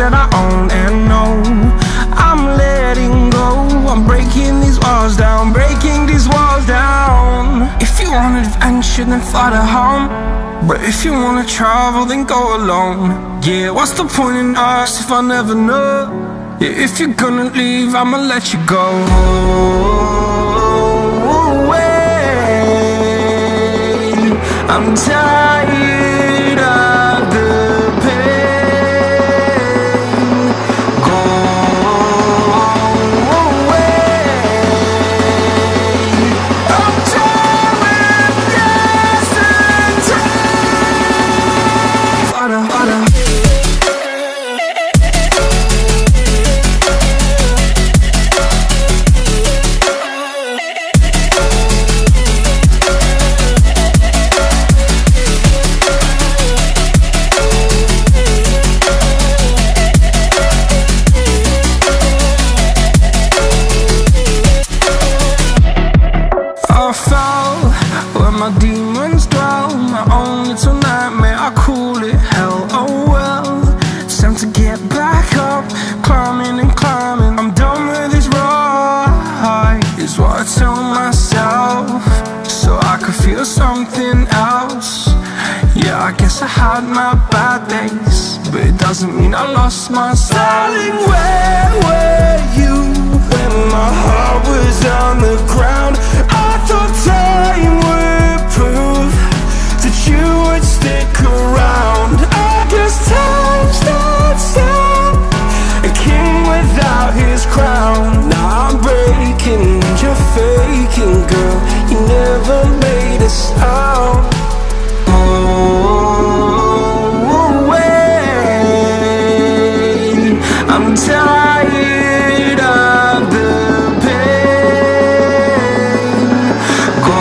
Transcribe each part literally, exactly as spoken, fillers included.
that I own and know. I'm letting go, I'm breaking these walls down, breaking these walls down. If you want adventure, then fly to home, but if you wanna travel, then go alone. Yeah, what's the point in us if I never know? Yeah, if you're gonna leave, I'ma let you go. I'm tired of the pain. Go away. I'm tired of yesterday. Fada, fada. My demons dwell, my own little nightmare, I call it hell. Oh well, it's time to get back up, climbing and climbing. I'm done with this ride, is what I tell myself, so I could feel something else. Yeah, I guess I had my bad days, but it doesn't mean I lost my style. Darling, where were you when my heart was on the ground? I thought time would prove that you would stick around. I guess time stands still, a king without his crown. Now I'm breaking and you're faking, girl, you never made a sound. Oh, wait, I'm tired of the pain. Go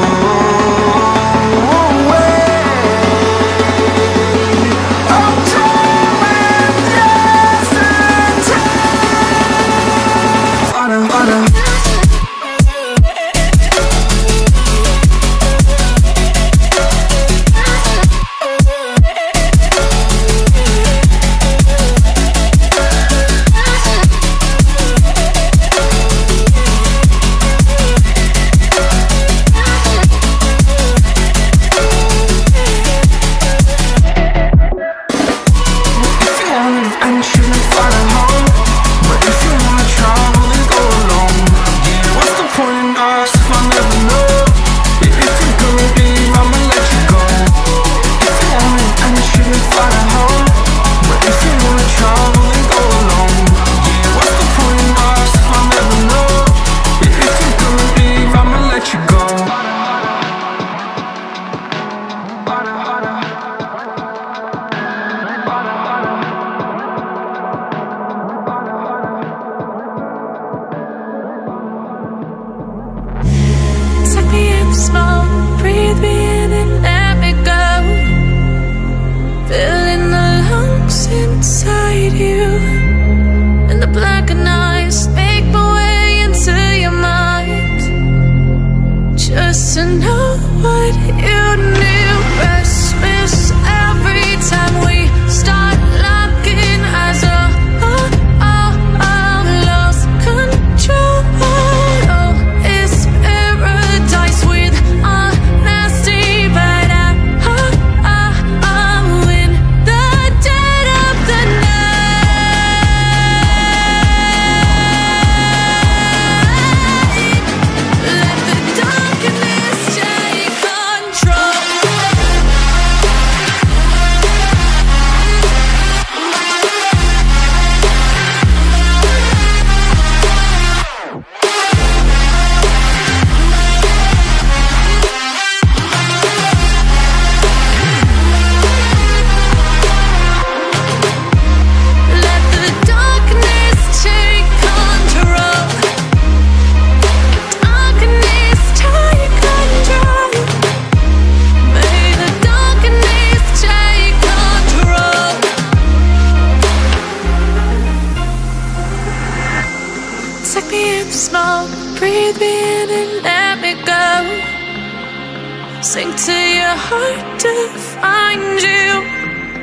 smoke, breathe me in and let me go. Sink to your heart to find you.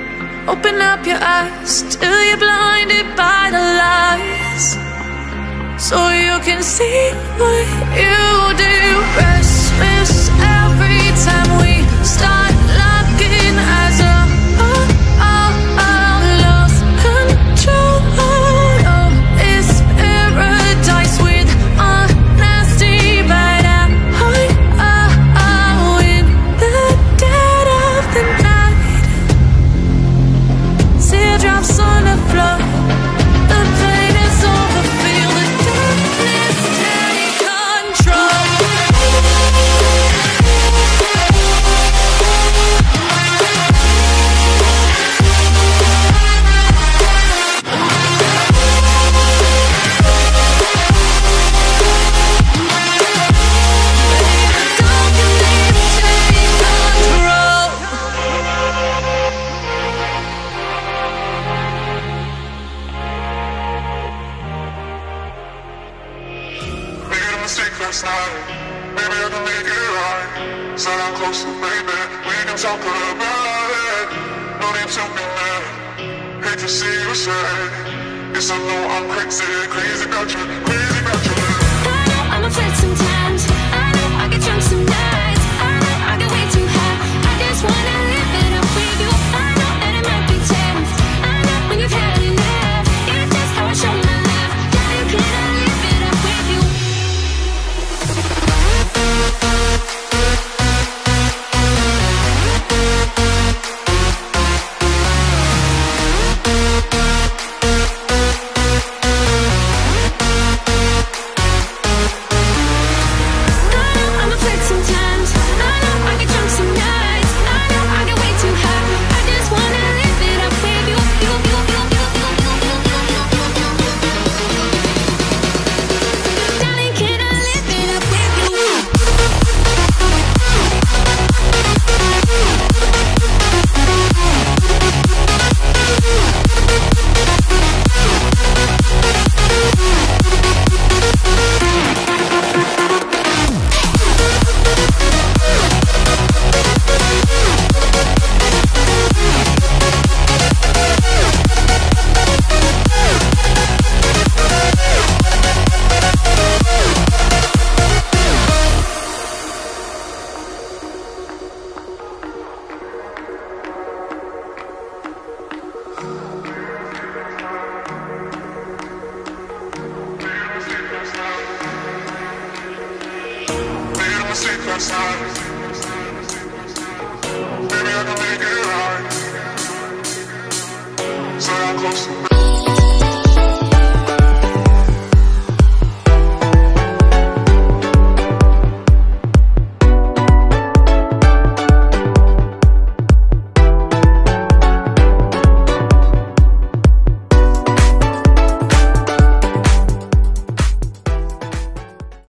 Open up your eyes till you're blinded by the lies, so you can see what you do. Restless every time we start locking eyes. Oh, oh, oh, oh, lost control. Oh, it's paradise with a nasty bite out. Oh, oh, oh, in the dead of the night. Teardrops on the floor. The pain is over. Feel the darkness take control. Last night, maybe I can make it right. Sit down closer, baby, we can talk about it. No need to be mad, hate to see you sad. Yes, I know I'm crazy, crazy about you, crazy.